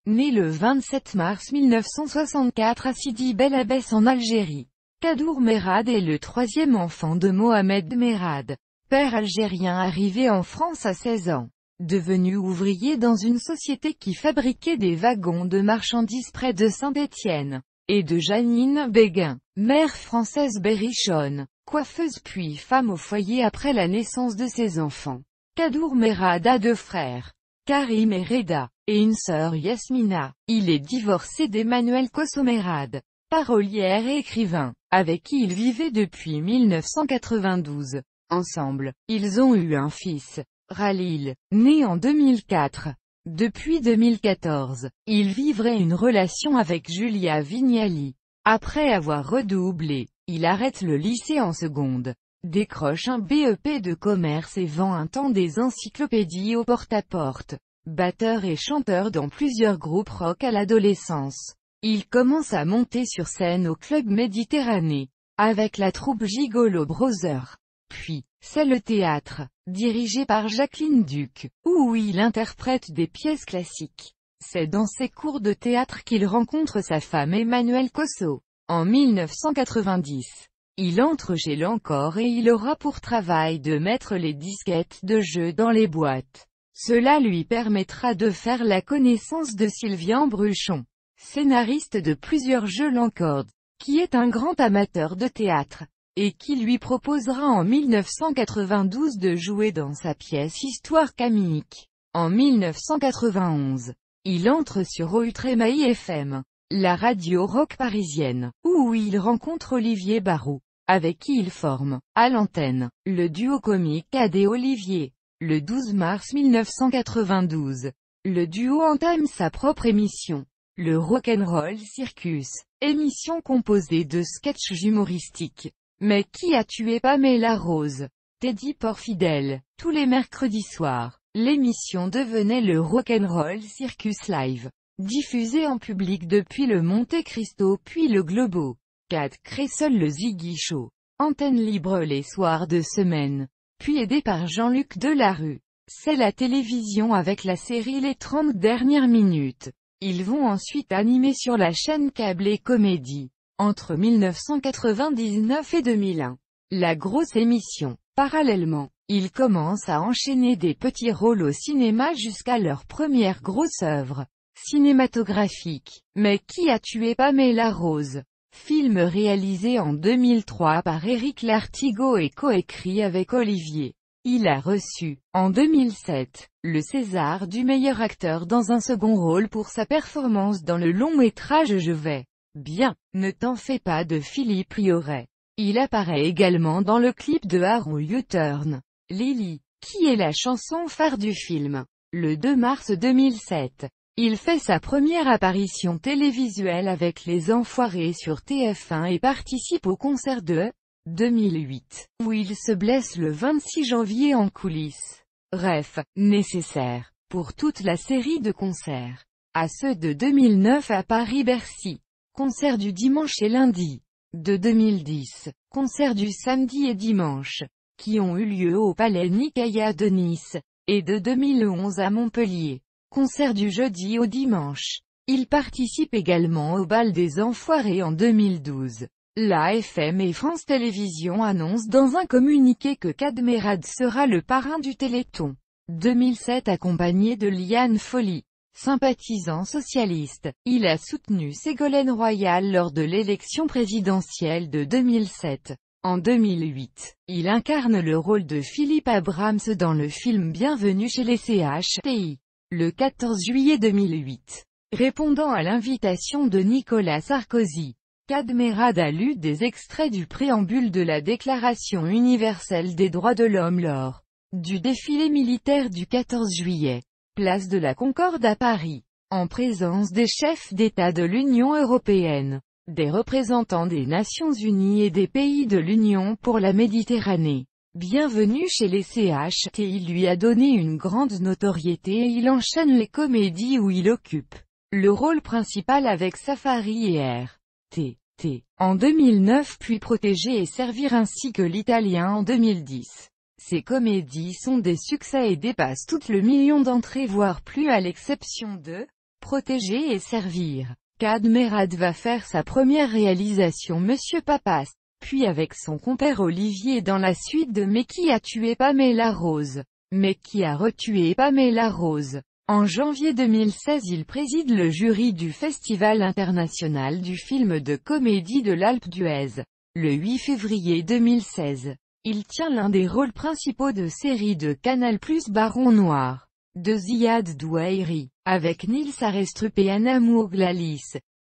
né le 27 mars 1964 à Sidi Bel Abbès en Algérie. Kadour Merad est le troisième enfant de Mohamed Merad, père algérien arrivé en France à 16 ans. Devenu ouvrier dans une société qui fabriquait des wagons de marchandises près de Saint-Étienne, et de Janine Béguin, mère française berrichonne, coiffeuse puis femme au foyer après la naissance de ses enfants. Kadour Merad a deux frères, Karim et Reda, et une sœur Yasmina. Il est divorcé d'Emmanuel Kosso Merad, parolière et écrivain, avec qui il vivait depuis 1992. Ensemble, ils ont eu un fils, Khalil, né en 2004. Depuis 2014, il vivrait une relation avec Julia Vignali. Après avoir redoublé, il arrête le lycée en seconde, décroche un BEP de commerce et vend un temps des encyclopédies au porte-à-porte. Batteur et chanteur dans plusieurs groupes rock à l'adolescence, il commence à monter sur scène au Club Méditerranée, avec la troupe Gigolo Brothers. Puis, c'est le théâtre, dirigé par Jacqueline Duc, où il interprète des pièces classiques. C'est dans ses cours de théâtre qu'il rencontre sa femme Emmanuelle Kosso. En 1990, il entre chez l'Encore et il aura pour travail de mettre les disquettes de jeux dans les boîtes. Cela lui permettra de faire la connaissance de Sylvian Bruchon, scénariste de plusieurs jeux Lancorde, qui est un grand amateur de théâtre, et qui lui proposera en 1992 de jouer dans sa pièce Histoire Camillique. En 1991, il entre sur Outremaï FM, la radio rock parisienne, où il rencontre Olivier Barou, avec qui il forme, à l'antenne, le duo comique Ad et Olivier. Le 12 mars 1992, le duo entame sa propre émission, le Rock'n'Roll Circus, émission composée de sketchs humoristiques. Mais qui a tué Pamela Rose? Teddy Porfidel. Tous les mercredis soirs, l'émission devenait le Rock'n'Roll Circus Live, diffusé en public depuis le Monte Cristo puis le Globo. Kat crée seul le Ziggy Show, antenne libre les soirs de semaine. Puis aidé par Jean-Luc Delarue. C'est la télévision avec la série Les 30 dernières minutes. Ils vont ensuite animer sur la chaîne câblée Comédie, entre 1999 et 2001. La grosse émission. Parallèlement, ils commencent à enchaîner des petits rôles au cinéma jusqu'à leur première grosse œuvre cinématographique. Mais qui a tué Pamela Rose? Film réalisé en 2003 par Éric Lartigot et coécrit avec Olivier. Il a reçu, en 2007, le César du meilleur acteur dans un second rôle pour sa performance dans le long-métrage Je vais bien, ne t'en fais pas de Philippe Liorret. Il apparaît également dans le clip de Aaron U-Turn, Lily, qui est la chanson phare du film. Le 2 mars 2007. Il fait sa première apparition télévisuelle avec Les Enfoirés sur TF1 et participe au concert de 2008, où il se blesse le 26 janvier en coulisses. Ref, nécessaire, pour toute la série de concerts. À ceux de 2009 à Paris-Bercy. Concert du dimanche et lundi. De 2010, concert du samedi et dimanche, qui ont eu lieu au Palais Nicaïa de Nice, et de 2011 à Montpellier. Concert du jeudi au dimanche. Il participe également au bal des Enfoirés en 2012. La FM et France Télévisions annoncent dans un communiqué que Kad Merad sera le parrain du Téléthon 2007 accompagné de Liane Folly. Sympathisant socialiste, il a soutenu Ségolène Royal lors de l'élection présidentielle de 2007. En 2008, il incarne le rôle de Philippe Abrams dans le film Bienvenue chez les CHTI. Le 14 juillet 2008, répondant à l'invitation de Nicolas Sarkozy, Kad Merad a lu des extraits du préambule de la Déclaration universelle des droits de l'homme lors du défilé militaire du 14 juillet, place de la Concorde à Paris, en présence des chefs d'État de l'Union européenne, des représentants des Nations unies et des pays de l'Union pour la Méditerranée. Bienvenue chez les CHTI lui a donné une grande notoriété et il enchaîne les comédies où il occupe le rôle principal avec Safari et R.T.T. en 2009 puis Protéger et Servir ainsi que l'Italien en 2010. Ces comédies sont des succès et dépassent toutes le million d'entrées voire plus à l'exception de protéger et servir. Kad Merad va faire sa première réalisation Monsieur Papas, puis avec son compère Olivier dans la suite de Mais qui a tué Pamela Rose? Mais qui a retué Pamela Rose? En janvier 2016 il préside le jury du Festival international du film de comédie de l'Alpe d'Huez. Le 8 février 2016, il tient l'un des rôles principaux de série de Canal+ Baron Noir, de Ziad Douairi, avec Nils Arestrup et Anna Mourglalis.